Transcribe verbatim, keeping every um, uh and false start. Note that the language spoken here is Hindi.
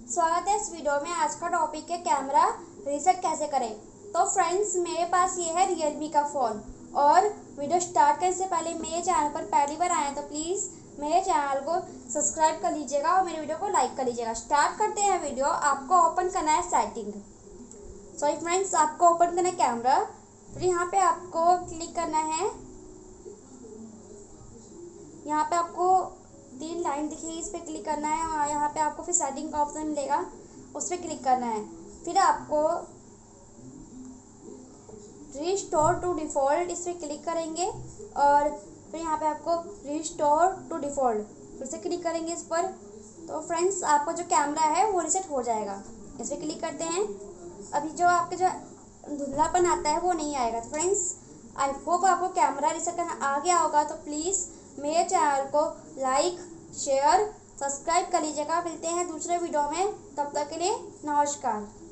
स्वागत है इस वीडियो में। आज का टॉपिक है कैमरा रीसेट कैसे करें। तो फ्रेंड्स, मेरे पास ये है रियलमी का फ़ोन। और वीडियो स्टार्ट करने से पहले मेरे चैनल पर पहली बार आए तो प्लीज़ मेरे चैनल को सब्सक्राइब कर लीजिएगा और मेरे वीडियो को लाइक कर लीजिएगा। स्टार्ट करते हैं वीडियो। आपको ओपन करना है सेटिंग। सॉरी फ्रेंड्स, आपको ओपन करना है कैमरा। फिर यहाँ पे आपको क्लिक करना है। यहाँ पे आपको तीन लाइन दिखेगी, इस पर क्लिक करना है। और यहाँ पे आपको फिर सेटिंग का ऑप्शन मिलेगा, उस पर क्लिक करना है। फिर आपको रिस्टोर टू डिफ़ॉल्ट इस पर क्लिक करेंगे और फिर यहाँ पे आपको रिस्टोर टू डिफ़ॉल्ट फिर से क्लिक करेंगे इस पर। तो फ्रेंड्स, आपका जो कैमरा है वो रीसेट हो जाएगा। इस पर क्लिक करते हैं। अभी जो आपके जो धुंधलापन आता है वो नहीं आएगा। तो फ्रेंड्स, आई होप आपको कैमरा रीसेट करना आ गया होगा। तो प्लीज़ मेरे चैनल को लाइक, शेयर, सब्सक्राइब कर लीजिएगा। मिलते हैं दूसरे वीडियो में, तब तक के लिए नमस्कार।